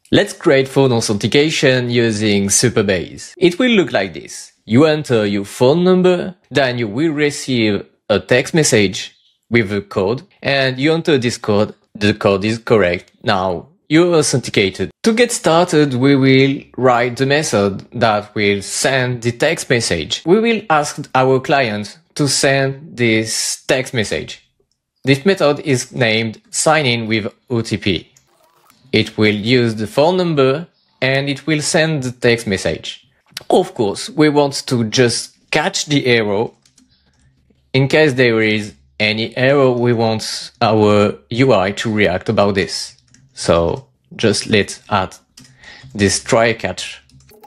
Let's create phone authentication using Supabase. It will look like this. You enter your phone number, then you will receive a text message with a code, and you enter this code. The code is correct. Now you're authenticated. To get started, we will write the method that will send the text message. We will ask our client to send this text message. This method is named sign in with OTP. It will use the phone number and it will send the text message. Of course, we want to just catch the error. In case there is any error, we want our UI to react about this. So just let's add this try catch.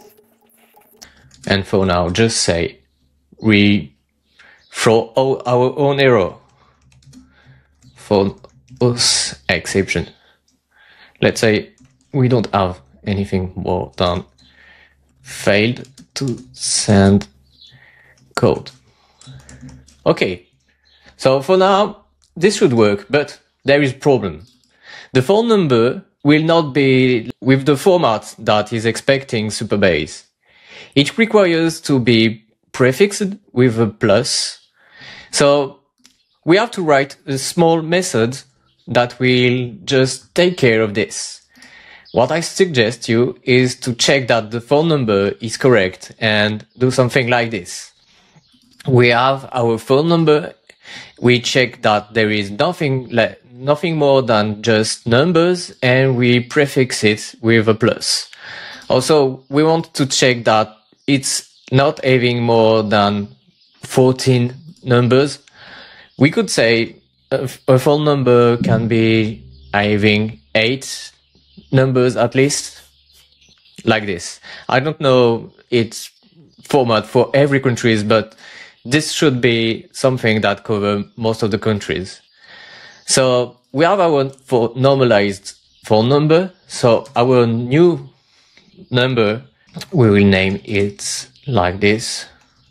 And for now, just say we throw our own error for auth exception. Let's say we don't have anything more than failed to send code. Okay, so for now, this should work, but there is a problem. The phone number will not be with the format that is expecting Supabase. It requires to be prefixed with a plus. So we have to write a small method that will just take care of this. What I suggest you is to check that the phone number is correct and do something like this. We have our phone number. We check that there is nothing more than just numbers, and we prefix it with a plus. Also, we want to check that it's not having more than 14 numbers. We could say a phone number can be having 8 numbers at least, like this. I don't know its format for every countries, but this should be something that covers most of the countries. So we have our normalized phone number. So our new number, we will name it like this.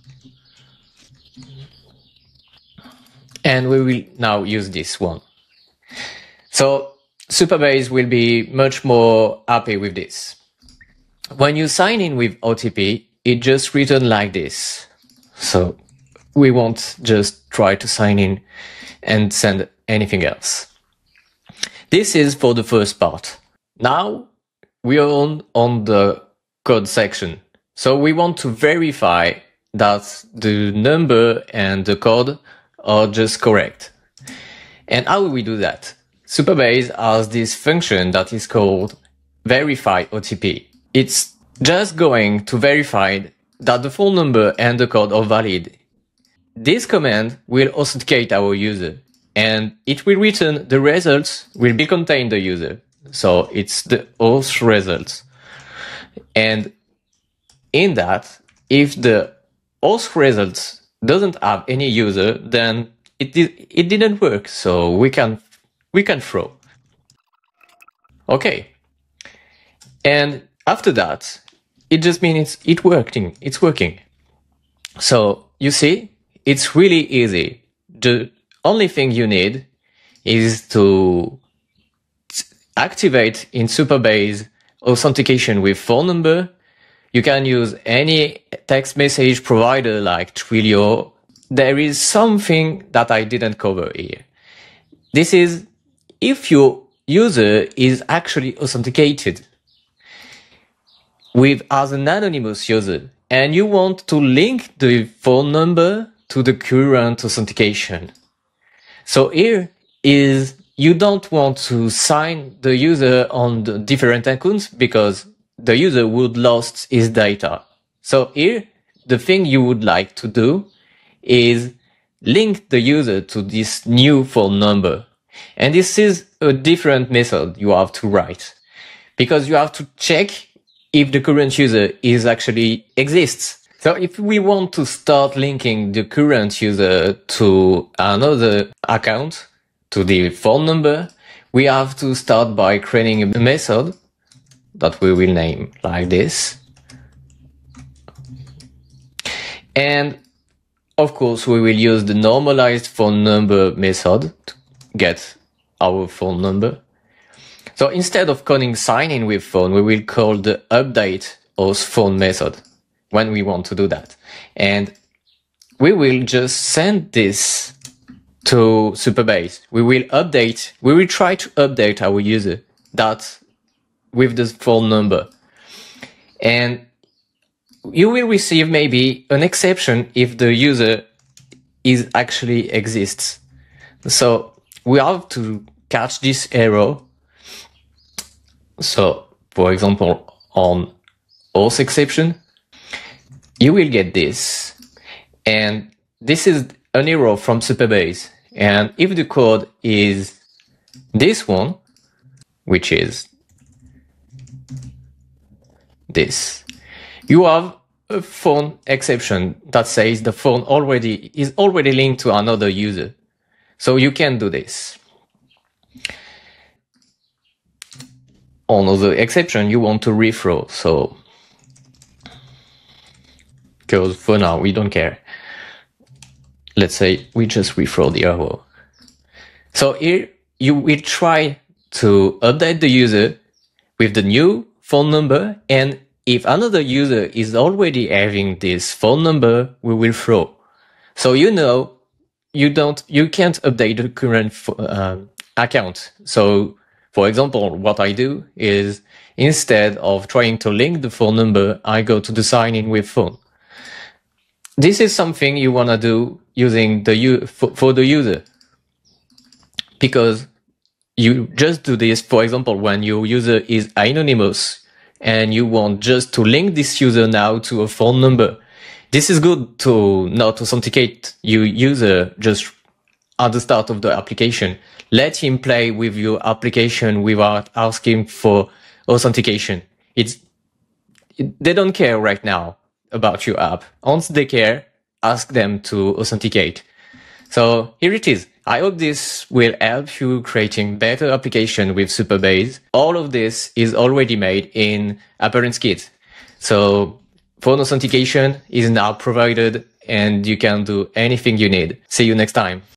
And we will now use this one. So Supabase will be much more happy with this. When you sign in with OTP, it just written like this. So we won't just try to sign in and send anything else. This is for the first part. Now we are on the code section. So we want to verify that the number and the code are just correct. And how will we do that? Supabase has this function that is called verify OTP. It's just going to verify that the phone number and the code are valid. This command will authenticate our user, and it will return the results will be contain the user. So it's the auth results. And in that, if the auth results doesn't have any user, then it didn't work. So we can throw. Okay. And after that, it just means it's working. So you see, it's really easy. The only thing you need is to activate in Supabase authentication with phone number. You can use any text message provider like Twilio. There is something that I didn't cover here. This is if your user is actually authenticated as an anonymous user, and you want to link the phone number to the current authentication. So here is you don't want to sign the user on the different accounts because the user would lost his data. So here, the thing you would like to do is link the user to this new phone number. And this is a different method you have to write because you have to check if the current user is actually exists. So if we want to start linking the current user to another account, to the phone number, we have to start by creating a method that we will name like this. And of course, we will use the normalized phone number method to get our phone number. So instead of calling sign in with phone, we will call the update auth phone method when we want to do that. And we will just send this to Supabase. We will try to update our user that with the phone number. And you will receive maybe an exception if the user is actually exists. So we have to catch this error. So for example, on auth exception, you will get this. And this is an error from Supabase. And if the code is this one, which is this, you have a phone exception that says the phone is already linked to another user. So you can do this. On the exception, you want to reflow. So, because for now we don't care. Let's say we just reflow the error. So here you will try to update the user with the new phone number, and if another user is already having this phone number, we will throw. So you know you can't update the current account. So for example, what I do is instead of trying to link the phone number, I go to the sign in with phone. This is something you want to do using for the user, because you just do this, for example, when your user is anonymous and you want just to link this user now to a phone number. This is good to not authenticate your user just at the start of the application. Let him play with your application without asking for authentication. They don't care right now about your app. Once they care, ask them to authenticate. So here it is. I hope this will help you creating better application with Supabase. All of this is already made in Apparencekit. So phone authentication is now provided and you can do anything you need. See you next time.